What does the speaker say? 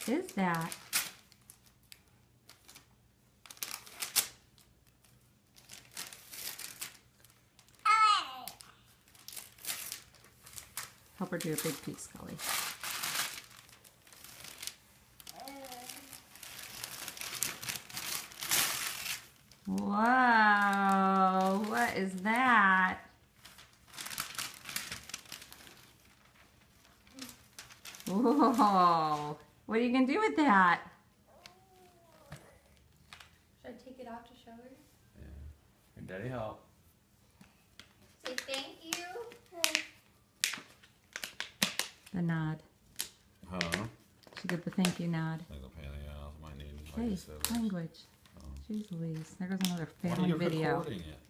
is that? Help her do a big piece, Scully. Whoa, what is that? Whoa, what are you going to do with that? Should I take it out to show her? Yeah. Your daddy help. Say thank you. The nod. Huh? She did the thank you nod. Like the paleo, might need Hey, like language. Oh. Jeez Louise. There goes another Why are family you video. recording it?